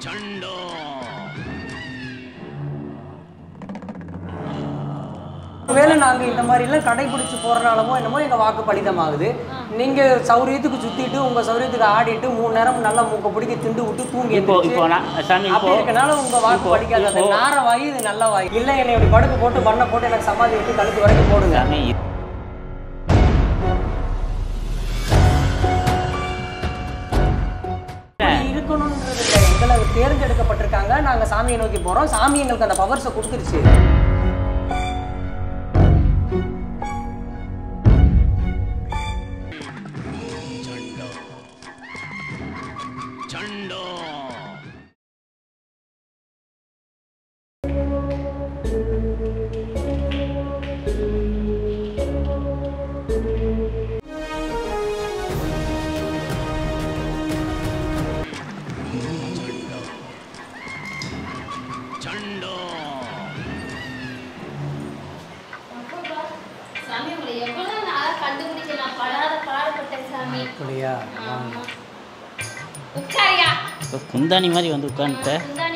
வேலை நாங்கள் இந்த மாதிரிலாம் கடைபிடிச்சி போகிறனாலமோ என்னமோ எங்கள் வாக்கு பலிதமாகுது. நீங்கள் சௌரியத்துக்கு சுற்றிட்டு உங்கள் சௌரியத்துக்கு ஆடிட்டு 3 நேரம் நல்லா மூக்க பிடிக்க திண்டு விட்டு தூங்கி அப்படி இருக்கனால உங்கள் வாக்கு படிக்காது. அது நார வாய், இது நல்ல வாய். இல்லை என்னை இப்படி படுக்க போட்டு பண்ண போட்டு எனக்கு சமாதி விட்டு கழுத்து வரைக்கும் போடுங்க. இருக்கணும்ன்றது இல்லை, எங்களை தேர்ந்தெடுக்கப்பட்டிருக்காங்க. நாங்கள் சாமியை நோக்கி போகிறோம். சாமி எங்களுக்கு அந்த பவர்ஸை கொடுத்துருச்சு. குந்தாணி மாதிரி வந்து உட்காந்துட்ட.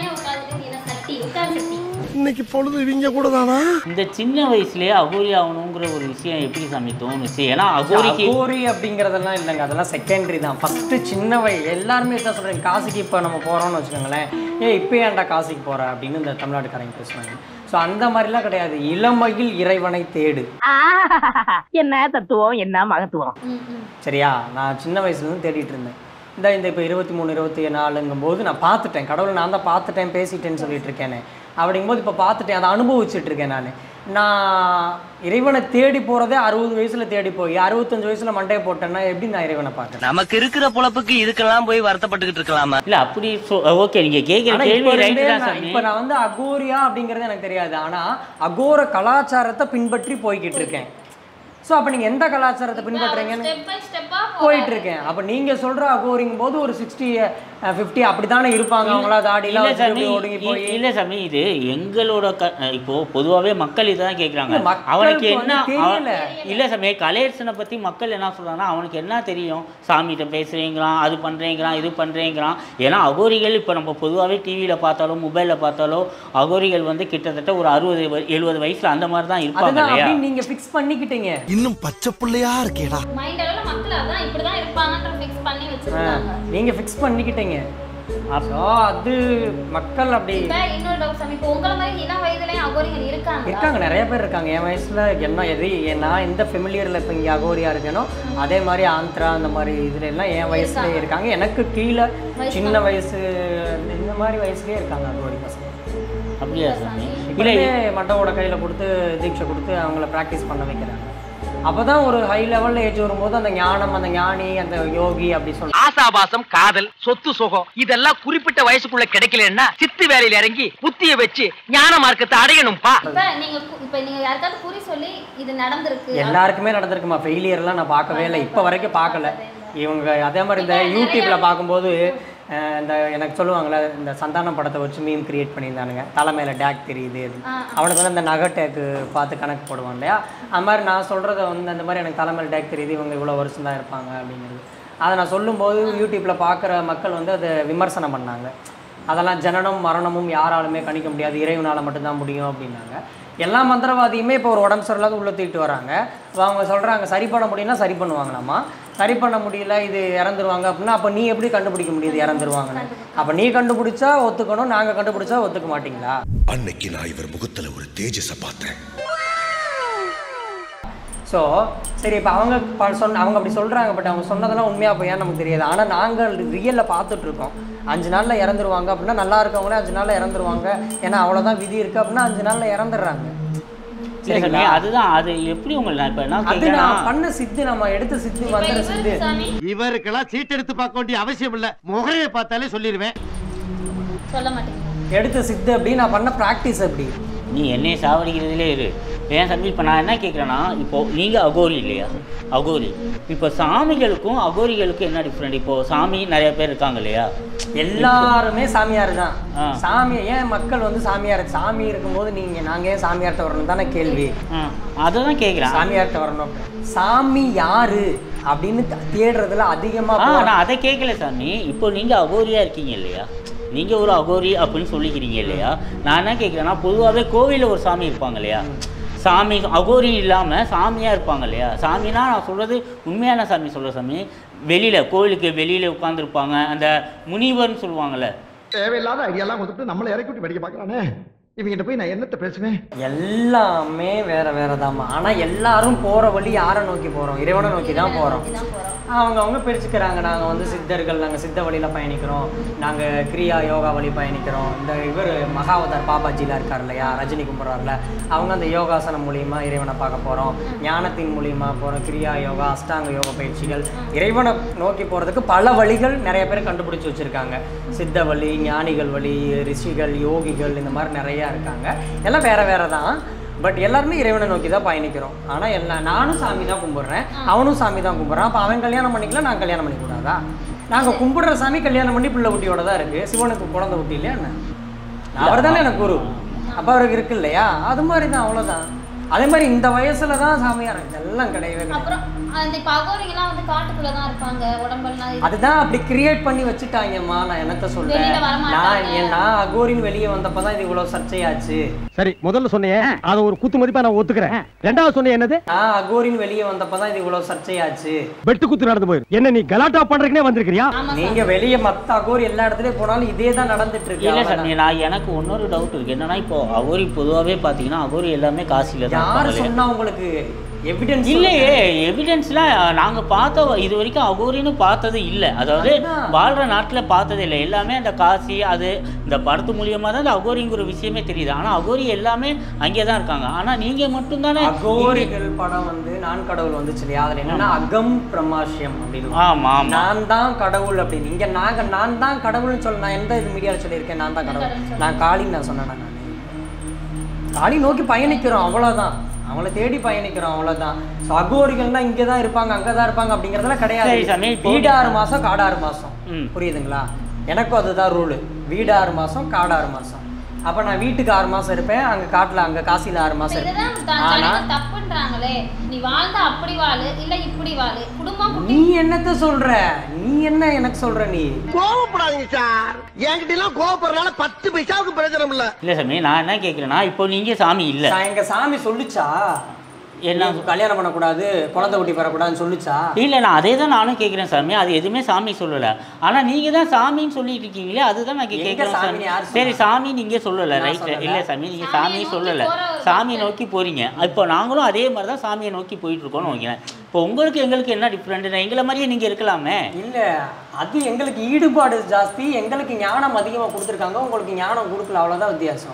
இன்னைக்கு பொழுது இவங்க கூட தானா? இந்த சின்ன வயசுலயே அகோரி ஆகணுங்கிற ஒரு விஷயம் எப்படி சாமி தோணுச்சு? ஏன்னா அகோரி அப்படிங்கிறதெல்லாம் இல்லைங்க, அதெல்லாம் செகண்டரி தான். ஃபஸ்ட்டு சின்ன எல்லாருமே தான் சொல்கிறேன். காசிக்கு இப்போ நம்ம போகிறோம்னு வச்சுக்கோங்களேன், இப்போ ஏன்டா காசிக்கு போகிற அப்படின்னு இந்த தமிழ்நாட்டுக்காரங்க பேசுவாங்க. ஸோ அந்த மாதிரிலாம் கிடையாது. இளமையில் இறைவனை தேடு. என்ன தத்துவம், என்ன மகத்துவம். சரியா? நான் சின்ன வயசுலேருந்து தேடிட்டு இருந்தேன். இந்த இப்போ 23, 24ங்கும் போது நான் பார்த்துட்டேன். கடவுளை நான் தான் பார்த்துட்டேன், பேசிட்டேன்னு சொல்லிட்டு இருக்கேனே. அப்படிங்கும்போது இப்போ பார்த்துட்டேன், அதை அனுபவிச்சுட்டு இருக்கேன். நான் இறைவனை தேடி போகிறதே 60 வயசுல தேடி போய் 65 வயசுல மண்டையை போட்டேன்னா எப்படி நான் இறைவனை பார்க்கறேன்? நமக்கு இருக்கிற பொழப்புக்கு இதுக்கெல்லாம் போய் வருத்தப்பட்டுக்கிட்டு இருக்கலாமா? இல்ல அப்படி ஓகே, நீங்க கேக்குற கேள்வி ரைட் தான் சாமி. இப்போ நான் வந்து அகோரியா அப்படிங்கிறது எனக்கு தெரியாது, ஆனா அகோர கலாச்சாரத்தை பின்பற்றி போய்கிட்டு இருக்கேன். ஸோ அப்போ நீங்கள் எந்த கலாச்சாரத்தை பின்பற்றுறீங்கன்னு போயிட்டு இருக்கேன். அப்போ நீங்கள் சொல்கிற அகோரிங்கும் போது ஒரு 60, 50 அப்படி தானே இருப்பாங்க அவங்களா தாடிலாம் ஒடுங்கி போய். இல்லை சாமி, இது எங்களோட இப்போ பொதுவாகவே மக்கள் இதை தான் கேட்குறாங்க. அவனுக்கு என்ன இல்லை சாமி, கலையரசனை பற்றி மக்கள் என்ன சொல்கிறாங்கன்னா அவனுக்கு என்ன தெரியும், சாமிகிட்ட பேசுகிறீங்கிறான், அது பண்ணுறீங்கிறான், இது பண்ணுறீங்கிறான். ஏன்னா அகோரிகள் இப்போ நம்ம பொதுவாகவே டிவியில் பார்த்தாலோ மொபைலில் பார்த்தாலோ அகோரிகள் வந்து கிட்டத்தட்ட ஒரு 60, 70 வயசில் அந்த மாதிரி தான் இருப்பாங்க இல்லையா? நீங்கள் ஃபிக்ஸ் பண்ணிக்கிட்டீங்க. இன்னும் பச்சை பிள்ளையா இருக்கேடா. நீங்க ஃபிக்ஸ் பண்ணிக்கிட்டீங்க. அது மக்கள் அப்படி இருக்காங்க, நிறைய பேர் இருக்காங்க. என் வயசுல நான் எந்த ஃபெமிலியர்ல இப்போ இங்கே அகோரியா இருக்கேனோ அதே மாதிரி ஆந்திரா அந்த மாதிரி இதுல எல்லாம் என் வயசுல இருக்காங்க. எனக்கு கீழே சின்ன வயசு இந்த மாதிரி வயசுலயே இருக்காங்க அகோரி பசங்க. அப்படியா சாமி? இல்லை மண்டவோட கையில கொடுத்து தீட்சை கொடுத்து அவங்கள ப்ராக்டிஸ் பண்ண வைக்கிறாங்க. அப்பதான் ஒரு ஹை லெவல்ல ஏஜ் வரும்போது அந்த ஞானம், அந்த ஞானி, அந்த யோகி அப்படி சொல்ல ஆசாபாசம், காதல், சொத்து, சுகம் இதெல்லாம் குறிப்பிட்ட வயசுக்குள்ள கிடைக்கலன்னா சித்து வேலையில இறங்கி புத்திய வச்சு ஞான மார்க்கத்தை அடையணும்பா. எல்லாருக்குமே நடந்திருக்குமா? ஃபெயிலியர் எல்லாம் நான் பார்க்கவே இல்லை, இப்ப வரைக்கும் பார்க்கல. இவங்க அதே மாதிரி இந்த யூடியூப்ல பார்க்கும்போது இந்த எனக்கு சொல்லுவாங்களே, இந்த சந்தானம் படத்தை வச்சு மீம் கிரியேட் பண்ணியிருந்தானுங்க, தலைமையில டேக் தெரியுது, அவனுக்கு வந்து அந்த நகை டேக்கு பார்த்து கணக்கு போடுவான் இல்லையா? அது மாதிரி நான் சொல்கிறத வந்து அந்த மாதிரி எனக்கு தலைமையில் டேக் தெரியுது, இவங்க இவ்வளோ வருஷம் தான் இருப்பாங்க அப்படிங்கிறது. அதை நான் சொல்லும்போது யூடியூப்பில் பார்க்குற மக்கள் வந்து அதை விமர்சனம் பண்ணாங்க. அதெல்லாம் ஜனனம் மரணமும் யாராலுமே கணிக்க முடியாது, இறைவனால் மட்டும்தான் முடியும் அப்படின்னாங்க. எல்லா மந்திரவாதியுமே இப்போ ஒரு உடம்பு சரியில்லாத உள்ள தூக்கிட்டு வராங்க. அவங்க சொல்கிறாங்க சரி பண்ண முடியும்னா சரி பண்ணுவாங்களாமா, சரி பண்ண முடியல இது இறந்துருவாங்க அப்படின்னா அப்போ நீ எப்படி கண்டுபிடிக்க முடியுது இறந்துருவாங்கன்னு? அப்போ நீ கண்டுபிடிச்சா ஒத்துக்கணும், நாங்கள் கண்டுபிடிச்சா ஒத்துக்க மாட்டீங்களா? அன்னைக்கு நான் இவர் முகத்தில் ஒரு தேஜஸை பார்த்தேன். ஸோ சரி, இப்போ அவங்க அப்படி சொல்கிறாங்க, பட் அவங்க சொன்னதெல்லாம் உண்மையாக போயான்னு நமக்கு தெரியாது. ஆனால் நாங்கள் ரியலில் பார்த்துட்ருக்கோம். 5 நாளில் இறந்துருவாங்க அப்படின்னா நல்லா இருக்கவங்களே 5 நாளில் இறந்துருவாங்க, ஏன்னா அவ்வளோதான் விதி இருக்குது அப்படின்னா 5 நாளில் இறந்துடுறாங்க. சரிங்களா? அதுதான் அது எப்படி உங்களுக்கு நான் இப்போ என்ன கேட்குறேன், பண்ண சித்து நம்ம எடுத்த சித்து வந்துற சித்து. இவருக்கெல்லாம் சீட் எடுத்து பார்க்க வேண்டிய அவசியம் இல்லை, முகரையை பார்த்தாலே சொல்லிடுவேன். சொல்ல மாட்டேங்க எடுத்த சித்து அப்படி நான் பண்ண ப்ராக்டிஸ் அப்படி. நீ என்னையை சாவடிக்கிறதுலே இரு. ஏன் சாமி, இப்போ நான் என்ன கேட்குறேன்னா, இப்போது நீங்கள் அகோரி இல்லையா? அகோரி இப்போ சாமிகளுக்கும் அகோரிகளுக்கும் என்ன டிஃப்ரெண்ட்? இப்போது சாமி நிறைய பேர் இருக்காங்க இல்லையா? எல்லாருமே சாமியார் தான். சாமி ஏன் மக்கள் வந்து சாமியார் சாமி இருக்கும்போது நாங்கள் ஏன் சாமியார்கிட்ட வரணும் தானே கேள்வி. அதை தான் கேட்குறேன், சாமியார்கிட்ட வரணும். சாமி யாரு அப்படின்னு தேடுறதுல அதிகமாக நான் அதை கேட்கல சாமி. இப்போ நீங்கள் அகோரியாக இருக்கீங்க இல்லையா? நீங்கள் ஒரு அகோரி அப்படின்னு சொல்லிக்கிறீங்க இல்லையா? நான் என்ன கேட்குறேன்னா, பொதுவாகவே கோவிலில் ஒரு சாமி இருப்பாங்க இல்லையா? சாமி அகோரி இல்லாமல் சாமியாக இருப்பாங்க இல்லையா? சாமினா நான் சொல்கிறது உண்மையான சாமி சொல்கிற சாமி. வெளியில் கோவிலுக்கு வெளியில் உட்காந்துருப்பாங்க, அந்த முனிவர்னு சொல்லுவாங்கள்ல. தேவையில்லாத ஐடியாலாம் கொடுத்துட்டு நம்மளை இறக்கி விட்டு படிக்க பார்க்கறானே. இவங்கிட்ட போய் நான் என்னத்த பேசுவேன்? எல்லாமே வேற வேற தாம்மா. ஆனால் எல்லாரும் போகிற வழி யாரை நோக்கி போகிறோம்? இறைவனை நோக்கி தான் போகிறோம். அவங்க பிரிச்சுக்கிறாங்க. நாங்கள் வந்து சித்தர்கள், நாங்கள் சித்த வழியில் பயணிக்கிறோம், நாங்கள் கிரியா யோகா வழி பயணிக்கிறோம். இந்த இவர் மகாவதார் பாபாஜிலாம் இருக்கார் இல்லையா, ரஜினி கும்பிட்றாருல, அவங்க அந்த யோகாசனம் மூலிமா இறைவனை பார்க்க போகிறோம், ஞானத்தின் மூலிமா போகிறோம், கிரியா யோகா, அஷ்டாங்க யோக பயிற்சிகள். இறைவனை நோக்கி போகிறதுக்கு பல வழிகள் நிறைய பேர் கண்டுபிடிச்சி வச்சுருக்காங்க. சித்த வழி, ஞானிகள் வழி, ரிஷிகள், யோகிகள், இந்த மாதிரி நிறையா இருக்காங்க. எல்லாம் வேற வேற தான். பட் எல்லாருமே இறைவனை நோக்கி தான் பயணிக்கிறோம். ஆனால் நானும் சாமி தான் கும்பிட்றேன், அவனும் சாமி தான் கும்பிட்றான். அப்போ அவன் கல்யாணம் பண்ணிக்கலாம், நான் கல்யாணம் பண்ணிக்கூடாதா? நாங்கள் கும்பிட்ற சாமி கல்யாணம் பண்ணி பிள்ளை குட்டியோட தான் இருக்குது. சிவனுக்கு குழந்தை குட்டி இல்லையா என்ன? அவர் தானே எனக்கு குரு. அப்போ அவருக்கு இருக்கு இல்லையா? அது மாதிரி தான், அவ்வளோதான். அதே மாதிரி இந்த வயசுல தான் சாமியார் இதெல்லாம் கிடையவே அப்புறம் அந்த அகோரிகள்லாம் வந்து காட்டுக்குள்ள தான் இருப்பாங்க, உடம்பெல்லாம் அதுதான் அப்படி கிரியேட் பண்ணி வச்சுட்டாங்கம்மா. நான் என்னத்த சொல்றேன், நான் அகோரின் வெளியே வந்தப்பதான் இது இவ்வளவு சர்ச்சையாச்சு. சரி, முதல்ல சொன்னேன் அதை ஒரு குத்து மதிப்பா நான் ஒத்துக்கிறேன். ரெண்டாவது சொன்னேன் என்னது? நான் அகோரின் வெளியே வந்தப்பதான் இது இவ்வளவு சர்ச்சையாச்சு. வெட்டு குத்து நடந்து போயிரு. என்ன நீ கலாட்டா பண்றதுக்குனே வந்திருக்கியா? நீங்க வெளியே மத்த அகோரி எல்லா இடத்துலயும் போனாலும் இதே தான் நடந்துட்டு இருக்கு. இல்ல சார், நான் எனக்கு இன்னொரு டவுட் இருக்கு. என்னன்னா, இப்போ அகோரி பொதுவாகவே பாத்தீங்கன்னா அகோரி எல்லாமே காசில தான். யாரு சொன்னா உங்களுக்கு எவிடன்ஸ்? இல்லையே, எவிடன்ஸ்லாம் நாங்கள் பார்த்த இது வரைக்கும் அகோரின்னு பார்த்தது இல்லை. அதாவது வாழ்கிற நாட்டில் பார்த்தது இல்லை. எல்லாமே அந்த காசி, அது இந்த படத்து மூலியமாக தான் அந்த அகோரிங்கிற விஷயமே தெரியுது. ஆனால் அகோரி எல்லாமே அங்கே தான் இருக்காங்க. ஆனால் நீங்கள் மட்டும்தானே அகோரிகள் படம் வந்து நான் கடவுள் வந்துச்சு இல்லையா? அதில் என்னன்னா அகம் பிரமாஷ்யம் அப்படின்னு. ஆமாம், நான் தான் கடவுள் அப்படின்னு. இங்கே நான் தான் கடவுள்னு சொல்ல, நான் எந்த இது மீடியாவில் சொல்லியிருக்கேன் நான் தான் கடவுள்? நான் காளின்னு நான் சொன்னேன். நான் காளி நோக்கி பயணிக்கிறோம், அவ்வளோதான். அவங்கள தேடி பயணிக்கிறோம், அவ்வளோதான். ஸோ அகோரிகள்லாம் இங்கே தான் இருப்பாங்க, அங்கே தான் இருப்பாங்க அப்படிங்கிறதெல்லாம் கிடையாது. வீடு 6 மாதம், காடு 6 மாதம். புரியுதுங்களா? எனக்கும் அதுதான் ரூலு. வீடு 6 மாதம், காடு 6 மாதம். அப்போ நான் வீட்டுக்கு 6 மாதம் இருப்பேன், அங்கே காட்டில், அங்கே காசியில் 6 மாதம் இருப்பேன். ஆனால் தப்புன்றாங்களே, நீ வாழ்ந்தா அப்படி வாழு, இல்லை இப்படி வாழு, குடும்பம். நீ என்னத்த சொல்ற? நீ என்ன எனக்கு சொல்ற? நீ கோவப்படாதீங்க சார். என்கிட்ட எல்லாம் கோவப்படுறதுனால 10 பைசாவுக்கு பிரயோஜனம் இல்ல. இல்லை சாமி, நான் என்ன கேட்குறேன்னா, இப்போ நீங்கள் சாமி இல்லை, எங்க சாமி சொல்லுச்சா என்ன கல்யாணம் பண்ணக்கூடாது, குழந்தை குட்டி பெறக்கூடாதுன்னு சொல்லுச்சா? இல்லை, நான் அதே தான் நானும் கேட்குறேன் சாமி. அது எதுவுமே சாமி சொல்லலை. ஆனால் நீங்கள் தான் சாமின்னு சொல்லிட்டு இருக்கீங்களே, அதுதான் நான் கேட்குறேன் சாமி. சரி, சாமி நீங்கள் சொல்லலை, ரைட். இல்லை சாமி, நீங்கள் சாமி சொல்லலை, சாமியை நோக்கி போகிறீங்க. இப்போ நாங்களும் அதே மாதிரி தான் சாமியை நோக்கி போயிட்டுருக்கோன்னு வைக்கிறேன். இப்போ உங்களுக்கு எங்களுக்கு என்ன டிஃப்ரெண்ட்டு? எங்களை மாதிரியே நீங்கள் இருக்கலாமே. இல்லை, அது எங்களுக்கு ஈடுபாடு ஜாஸ்தி, எங்களுக்கு ஞானம் அதிகமாக கொடுத்துருக்காங்க, உங்களுக்கு ஞானம் கொடுக்கல, அவ்வளோதான் வித்தியாசம்.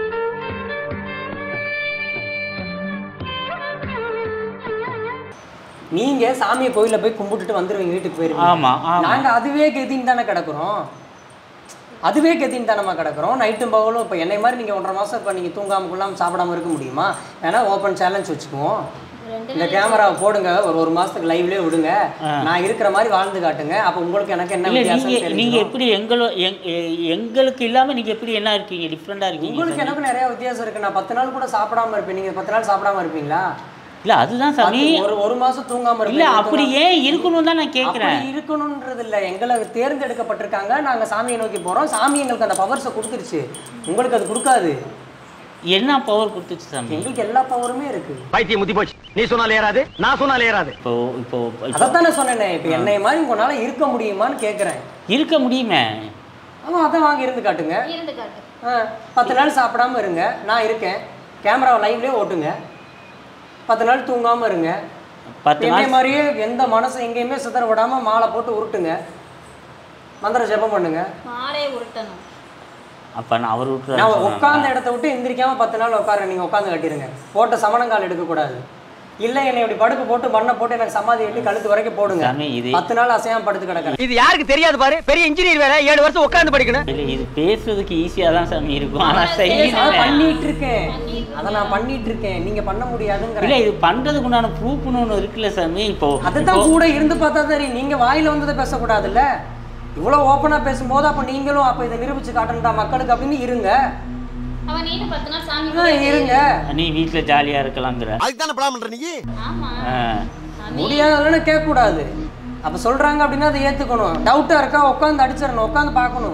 நீங்க சாமியை கோயில போய் கும்பிட்டுட்டு வந்துருவீங்க, வீட்டுக்கு போயிருவீங்க. ஆமா, நாங்க அதுவே கெதின்னு தானே கிடக்குறோம். அதுவே கெதின்னு தானமா கிடக்குறோம். நைட்டும் பகலும். இப்போ என்னை மாதிரி நீங்கள் 1.5 மாதம் இப்போ நீங்கள் தூங்காமல் கொள்ளாமல் சாப்பிடாம இருக்க முடியுமா? ஏன்னா ஓப்பன் சேலஞ்ச் வச்சுக்குவோம். இந்த கேமராவை போடுங்க, ஒரு மாதத்துக்கு லைவ்லேயே விடுங்க, நான் இருக்கிற மாதிரி வாழ்ந்து காட்டுங்க. அப்போ உங்களுக்கு எனக்கு என்ன வித்தியாசம்? நீங்கள் எப்படி எங்களுக்கு இல்லாமல் நீங்கள் எப்படி என்ன இருக்கீங்க? டிஃப்ரெண்டாக இருக்கீங்க. உங்களுக்கு எனக்கு நிறைய வித்தியாசம் இருக்குது. நான் 10 நாள் கூட சாப்பிடாம இருப்பேன், நீங்கள் 10 நாள் சாப்பிடாம இருப்பீங்களா? இல்ல, அதுதான் சாமி. ஒரு மாசம் தூங்காம இல்ல, அப்படி ஏன் இருக்கணும் தான் நான் கேட்கிறேன். இருக்கணும்ன்றது இல்ல, எங்களை தேர்ந்தெடுக்கப்பட்டிருக்காங்க, நாங்க சாமியை நோக்கி போறோம். சாமி எங்களுக்கு அந்த பவர்ஸை கொடுத்துருச்சு, உங்களுக்கு அது கொடுக்காது. என்ன பவர் கொடுத்துச்சு சாமி? எங்களுக்கு எல்லா பவருமே இருக்கு. பைத்தியம் முத்தி போச்சு. நீ சொன்னால ஏறாது, நான் சொன்னால ஏறாது. இப்போ அதைத்தானே சொன்னேனே. இப்போ என்னை மாதிரி உங்களால இருக்க முடியுமான்னு கேட்குறேன். இருக்க முடியுமே. ஆமாம், அதான் வாங்கி இருந்து காட்டுங்க. 10 நாள் சாப்பிடாம இருங்க, நான் இருக்கேன். கேமராவை லைவ்லேயே ஓட்டுங்க. 10 நாள் தூங்காமல் இருங்க. 10 நாள் மாதிரியே எந்த மனசு எங்கேயுமே சிதற விடாமல் மாலை போட்டு உருட்டுங்க, மந்திர ஜெபம் பண்ணுங்க. மாலை உருட்டணும். அப்போ நான் அவர் நான் உட்காந்த இடத்த விட்டு எந்திரிக்காமல் 10 நாள் உட்கார. நீங்கள் உட்காந்து கட்டிடுங்க. போட்ட சமணங்கால் எடுக்கக்கூடாது. இல்லை, என்னை இப்படி படுக்க போட்டு மண்ணை போட்டு எனக்கு சமாதி எட்டு கழுத்து வரைக்கும் போடுங்க. 10 நாள் அசையாம படுத்து கிடக்க. இது யாருக்கு தெரியாது பாரு. பெரிய இன்ஜினியர் வேற 7 வருஷம் உட்கார்ந்து படிக்கணும். இல்லை, இது பேசுறதுக்கு ஈஸியாக தான் சாமி இருக்கும். ஆனால் பண்ணிட்டு இருக்கேன், அதை நான் பண்ணிட்டு இருக்கேன். நீங்க பண்ண முடியாதுங்கிற. இல்லை, இது பண்றதுக்கு உண்டான ப்ரூஃப்னு ஒன்று இருக்குல்ல சாமி. இப்போ அதுதான் கூட இருந்து பார்த்தா சரி. நீங்க வாயில வந்ததை பேசக்கூடாதுல்ல. இவ்வளோ ஓப்பனா பேசும்போது அப்போ நீங்களும் அப்போ இதை நிரூபிச்சு காட்டணும்டா மக்களுக்கு அப்படின்னு இருங்க. அவன் நீ 10 நாள் சாமி இருங்க. நீ வீட்டில் ஜாலியாக இருக்கலாங்கிற. அதுக்கு தானே பிளான் பண்ற நீ? ஆமா, முடியாதுன்னு கேட்கக்கூடாது. அப்போ சொல்றாங்க அப்படின்னா அதை ஏற்றுக்கணும். டவுட்டாக இருக்கா உட்காந்து அடிச்சிடணும், உட்காந்து பார்க்கணும்.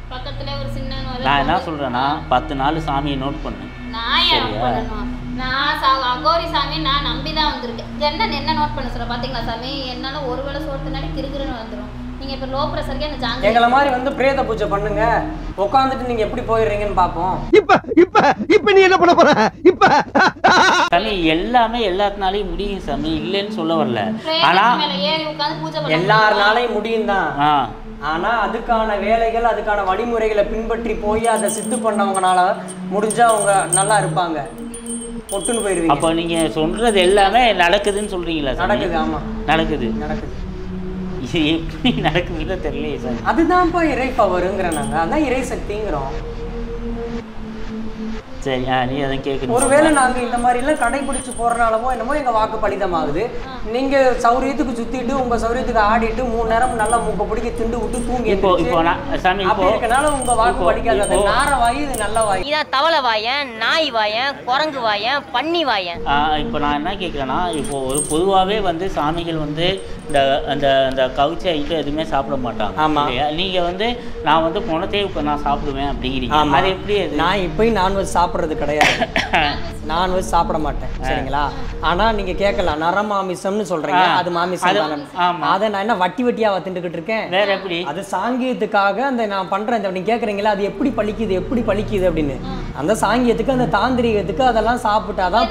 பக்கத்துல ஒரு சின்ன நான் என்ன சொல்றேன்னா 10 நாள் சாமியை நோட் பண்ணு. நான் ஏன் பண்ணணும்? நான் அகோரி சாமி நான் நம்பிதான் வந்திருக்கேன். என்ன நோட் பண்ண சொல்ற பாத்தீங்களா சாமி, என்னால ஒருவேளை சோத்துனாடி கிறுகிறுன்னு வந்துடும். நீங்க இப்ப லோ பிரஷருக்கு என்ன ஜாங்க எங்களை மாதிரி வந்து பிரேத பூஜை பண்ணுங்க, உட்காந்துட்டு நீங்க எப்படி போயிடுறீங்கன்னு பாப்போம். இப்ப நீ என்ன பண்ண போற? இப்ப சாமி எல்லாமே எல்லாத்தினாலையும் முடியும் சாமி, இல்லைன்னு சொல்ல வரல. ஆனா ஏறி உட்காந்து பூஜை பண்ண எல்லாருனாலையும் முடியும் தான். ஆனா அதுக்கான வேலைகள் அதுக்கான வழிமுறைகளை பின்பற்றி போய் அதை சித்து பண்ணவங்கனால முடிஞ்சா அவங்க நல்லா இருப்பாங்க, ஒட்டுன்னு போயிருவீங்க. அப்போ நீங்க சொல்றது எல்லாமே நடக்குதுன்னு சொல்றீங்களா? நடக்குது. ஆமா நடக்குது. நடக்குது. இது எப்படி நடக்குதுன்னு தெரியலையே சார். அதுதான்ப்பா இறை பவருங்கிறோம் நாங்க, அதான் இறை சக்திங்கிறோம். சரி, நீ அதை கேட்கணும். ஒருவேளை நாங்க இந்த மாதிரி எல்லாம் கடைபிடிச்சு போறனாலவோ என்னமோ எங்க வாக்கு பலிதமாகுது. நீங்க சௌரியத்துக்கு சுத்திட்டு உங்க சௌரியத்துக்கு ஆடிட்டு 3 நேரம் நல்லா மூக்க பிடிக்க திண்டு விட்டு தூங்கி இப்போ சாமி இப்போ இருக்கனால உங்க வாக்கு பலிக்காது. நார வாய், இது நல்ல வாய். இதான் தவளை வாயன், நாய் வாயன், குரங்கு வாயன், பன்னி வாயன். இப்போ நான் என்ன கேட்குறேன்னா, இப்போ ஒரு பொதுவாகவே வந்து சாமிகள் வந்து இந்த அந்த அந்த கவுச்சி ஐட்டம் எதுவுமே சாப்பிட மாட்டாங்க. ஆமா. நீங்க வந்து நான் வந்து பணத்தையே இப்போ நான் சாப்பிடுவேன் அப்படிங்கிறீங்க. அது எப்படி? அது நான் இப்போயும் நான்வெஜ் சாப்பிட்றது கிடையாது. நான்வெஜ் சாப்பிட மாட்டேன், சரிங்களா? ஆனா நீங்க கேட்கலாம் நரமாமிசம்னு சொல்றீங்க, அது மாமிசம் தானே. அதை நான் என்ன வட்டி வட்டியா திண்டுக்கிட்டு இருக்கேன்? வேற எப்படி? அது சாங்கியத்துக்காக அந்த நான் பண்றேன். நீங்க கேட்குறீங்களா அது எப்படி பழிக்குது எப்படி பழிக்குது அப்படின்னு. அந்த சாங்கியத்துக்கு அந்த தாந்திரிகத்துக்கு அதெல்லாம் சாப்பிட்டாதான்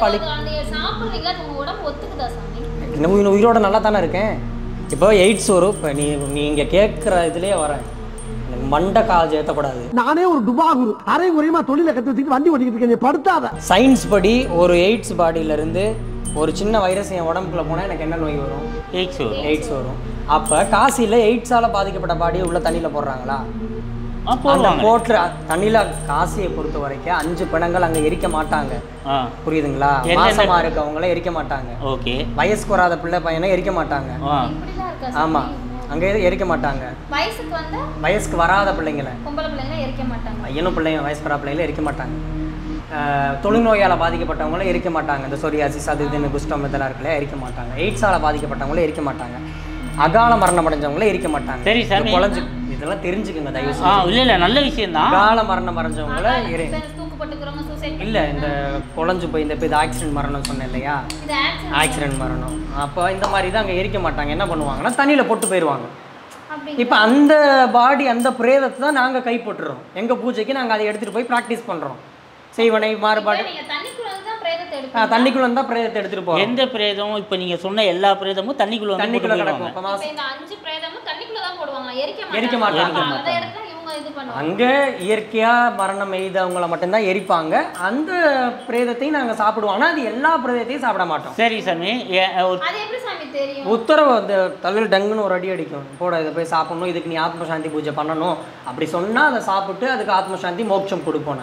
இன்னும் உயிரோட நல்லா தானே இருக்கேன். இப்போ எய்ட்ஸ் வரும். இப்போ நீங்க கேட்குற இதுலயே வரேன், மண்டை கால் ஏற்றக்கூடாது. நானே ஒரு டுபாகுரு அரை குறையமா தொழிலை கத்து வச்சுட்டு வண்டி ஓட்டிக்கிட்டு இருக்கேன், படுத்தாத. சயின்ஸ் படி ஒரு எய்ட்ஸ் பாடியில இருந்து ஒரு சின்ன வைரஸ் என் உடம்புக்குள்ள போனா எனக்கு என்ன நோய் வரும்? எய்ட்ஸ் வரும். அப்ப காசில எய்ட்ஸால பாதிக்கப்பட்ட பாடியை உள்ள தண்ணியில போடுறாங்களா? போட்டு தண்ணியில காசியை பொறுத்த வரைக்கும் 5 பிணங்கள் அங்க எரிக்க மாட்டாங்க, புரியுதுங்களா? மாசமா இருக்கவங்கள எரிக்க மாட்டாங்க. வயசுக்கு வராத பிள்ளை பையனை எரிக்க மாட்டாங்க. ஆமா, அங்கே எரிக்க மாட்டாங்க. வயசுக்கு வராத பிள்ளைங்களை பையனும் பிள்ளைங்க வயசுக்கு வராத பிள்ளைங்களை எரிக்க மாட்டாங்க. தொழுநோயால் பாதிக்கப்பட்டவங்களும் எரிக்க மாட்டாங்க. இந்த சொரியாசிஸ் அது இதுன்னு குஷ்டம் இதெல்லாம் இருக்குல்ல, எரிக்க மாட்டாங்க. எய்ட்ஸால் பாதிக்கப்பட்டவங்களும் எரிக்க மாட்டாங்க. அகால மரணம் அடைஞ்சவங்களும் எரிக்க மாட்டாங்க. சரி சாமி, குழஞ்சு இதெல்லாம் தெரிஞ்சுக்குங்க தயவு செய்து. இல்ல நல்ல விஷயம் தான். அகால மரணம் அடைஞ்சவங்கள இல்ல இந்த குழஞ்சு போய் இந்த இது ஆக்சிடென்ட் மரணம் சொன்னேன் இல்லையா, ஆக்சிடென்ட் மரணம். அப்போ இந்த மாதிரி தான் அங்கே எரிக்க மாட்டாங்க. என்ன பண்ணுவாங்கன்னா தண்ணியில் போட்டு போயிடுவாங்க. இப்போ அந்த பாடி அந்த பிரேதத்தை தான் நாங்கள் கைப்பற்றுறோம். எங்கள் பூஜைக்கு நாங்கள் அதை எடுத்துகிட்டு போய் ப்ராக்டிஸ் பண்ணுறோம். செய்வனை மாறுபாடு தண்ணிக்குள்ள தான் பிரேதத்தை எடுத்துட்டு போறோம். எந்த பிரேதமும் இப்போ நீங்க சொன்ன எல்லா பிரேதமும் தண்ணிக்குள்ள கிடக்கும். எரிக்க மாட்டாங்க. அங்க இயற்கையா மரணம் எய்தவங்களை மட்டும்தான் எரிப்பாங்க. அந்த பிரேதத்தையும் நாங்க சாப்பிடுவோம். ஆனா அது எல்லா பிரேதத்தையும் சாப்பிட மாட்டோம். சரி சாமி, உத்தரவு அந்த தலையில் டங்குன்னு ஒரு அடி அடிக்கும், போட இதை போய் சாப்பிடணும், இதுக்கு நீ ஆத்ம சாந்தி பூஜை பண்ணணும் அப்படி சொன்னா அதை சாப்பிட்டு அதுக்கு ஆத்ம சாந்தி மோட்சம் கொடுப்போம்.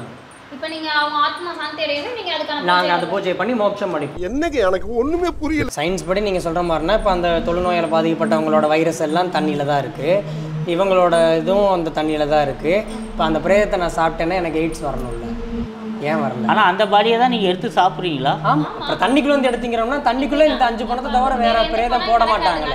நாங்க அந்த பூஜை பண்ணி மோட்சம் அடிப்போம். என்னங்க எனக்கு ஒண்ணுமே புரியல. சயின்ஸ் படி நீங்க சொல்ற மாதிரினா இப்போ அந்த தொழுநோயால் பாதிக்கப்பட்டவங்களோட வைரஸ் எல்லாம் தண்ணியில தான் இருக்கு, இவங்களோட இதுவும் அந்த தண்ணியில தான் இருக்கு. இப்போ அந்த பிரேதத்தை நான் சாப்பிட்டேன்னா எனக்கு எய்ட்ஸ் வரணும்ல, ஏன் வரல? ஆனா அந்த பாடியை தான் நீங்க எடுத்து சாப்பிடுறீங்களா? ஆமா, அப்புறம் தண்ணிக்குள்ள வந்து எடுத்துக்கிறோம்னா தண்ணிக்குள்ள இந்த 5 பணத்தை தவிர வேற பிரேதம் போட மாட்டாங்களே,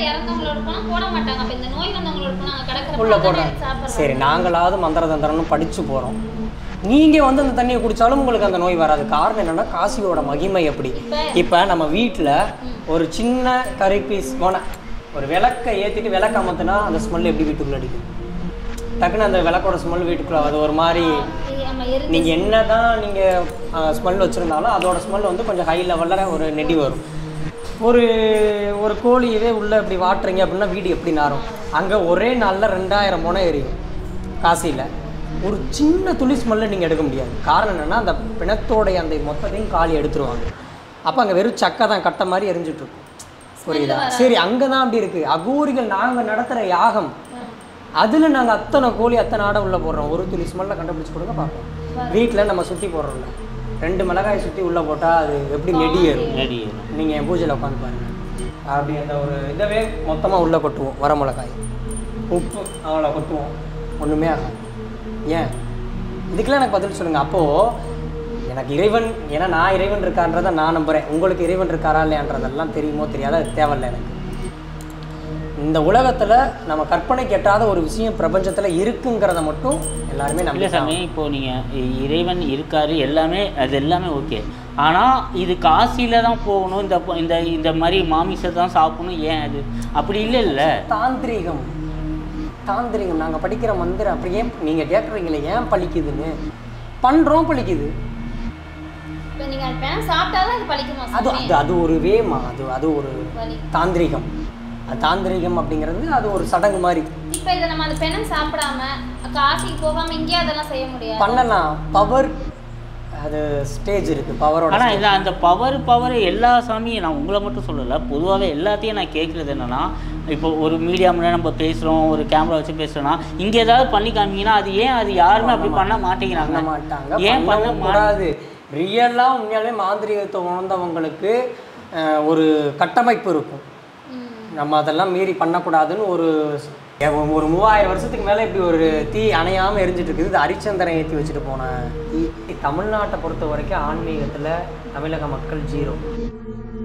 உள்ள போடுறாங்க. சரி, நாங்களாவது மந்திர தந்திரம்னு படிச்சு போறோம். நீங்க வந்து அந்த தண்ணியை குடிச்சாலும் உங்களுக்கு அந்த நோய் வராது. காரணம் என்னன்னா காசியோட மகிமை எப்படி. இப்ப நம்ம வீட்டுல ஒரு சின்ன கறி பீஸ் ஒரு விளக்கை ஏற்றிட்டு விளக்கு அமர்த்தினா அந்த ஸ்மெல் எப்படி வீட்டுக்குள்ளே அடிக்கும்? டக்குன்னு அந்த விளக்கோட ஸ்மெல் வீட்டுக்குள்ளே அது ஒரு மாதிரி, நீங்கள் என்ன தான் நீங்கள் ஸ்மெல் வச்சுருந்தாலும் அதோட ஸ்மெல் வந்து கொஞ்சம் ஹை லெவலில் ஒரு நெடி வரும். ஒரு கோழியவே உள்ளே இப்படி வாட்டுறீங்க அப்படின்னா வீடு எப்படி நாரும்? அங்கே ஒரே நாளில் 2000 முனை எரியும். காசியில் ஒரு சின்ன துளி ஸ்மெல்லை நீங்கள் எடுக்க முடியாது. காரணம் என்னென்னா அந்த பிணத்தோடைய அந்த மொத்தத்தையும் காலி எடுத்துருவாங்க. அப்போ அங்கே வெறும் சக்கை தான் கட்ட மாதிரி எரிஞ்சிட்ருக்கும், புரியுதா? சரி, அங்கே தான் அப்படி இருக்குது. அகோரிகள் நாங்கள் நடத்துகிற யாகம் அதில் நாங்கள் அத்தனை கோழி அத்தனை ஆடை உள்ளே போடுறோம். ஒரு துளி ஸ்மெல்லை கண்டுபிடிச்சி கொடுங்க பார்ப்போம். வீட்டில் நம்ம சுற்றி போடுறோம்ல, 2 மிளகாய் சுற்றி உள்ளே போட்டால் அது எப்படி நெடி ஏறும். நீங்கள் என் பூஜையில் உட்காந்து பாருங்கள். அப்படி அந்த ஒரு இதவே மொத்தமாக உள்ளே கொட்டுவோம். வர மிளகாய் உப்பு அவ்வளோ கொட்டுவோம், ஒன்றுமே ஆகாது. ஏன்? இதுக்கெல்லாம் எனக்கு பதில் சொல்லுங்கள். அப்போது எனக்கு இறைவன், ஏன்னா நான் இறைவன் இருக்கான்றதை நான் நம்புகிறேன். உங்களுக்கு இறைவன் இருக்காரா இல்லையான்றதெல்லாம் தெரியுமோ தெரியாத, அது தேவையில்லை எனக்கு. இந்த உலகத்தில் நம்ம கற்பனைக்கு எட்டாத ஒரு விஷயம் பிரபஞ்சத்தில் இருக்குங்கிறத மட்டும் எல்லாருமே இல்லை நம்பி சாமி. இப்போது நீங்கள் இறைவன் இருக்காரு எல்லாமே, அது எல்லாமே ஓகே. ஆனால் இது காசியில் தான் போகணும், இந்த இந்த இந்த மாதிரி மாமிசத்தை தான் சாப்பிடணும், ஏன் அது அப்படி இல்லை? தாந்திரிகம் நாங்கள் படிக்கிற மந்திரம் அப்படி ஏன் நீங்கள் கேட்குறீங்களே ஏன் பழிக்குதுன்னு? பண்ணுறோம், பழிக்குது. அது அது அது ஒரு வேமா, அது ஒரு தாந்திரிகம். தாந்திரிகம் அப்படிங்கிறது அது ஒரு சடங்கு மாதிரி. இப்போ இதை நம்ம அந்த பெணம் சாப்பிடாம காசிக்கு போகாம இங்கே அதெல்லாம் செய்ய முடியாது. பண்ணலாம், பவர் அது ஸ்டேஜ் இருக்குது, பவரோட. ஆனால் இல்லை அந்த பவர் எல்லா சாமியும் நான் உங்களை மட்டும் சொல்லலை, பொதுவாகவே எல்லாத்தையும் நான் கேட்குறது என்னென்னா, இப்போ ஒரு மீடியா முன்னாடி நம்ம பேசுகிறோம், ஒரு கேமரா வச்சு பேசுகிறோன்னா, இங்கே ஏதாவது பண்ணி காமிங்கன்னா அது ஏன் அது யாருமே அப்படி பண்ண மாட்டேங்கிறாங்க? ஏன் பண்ணக்கூடாது? ரியலாக உண்மையாலே மாந்திரிகத்தை உணர்ந்தவங்களுக்கு ஒரு கட்டமைப்பு இருக்கும். நம்ம அதெல்லாம் மீறி பண்ணக்கூடாதுன்னு ஒரு 3000 வருஷத்துக்கு மேலே இப்படி ஒரு தீ அணையாமல் எரிஞ்சிட்டு இருக்குது. இது ஹரிச்சந்திரன் ஏற்றி வச்சுட்டு போன தீ. தமிழ்நாட்டை பொறுத்த வரைக்கும் ஆன்மீகத்தில் தமிழக மக்கள் 0.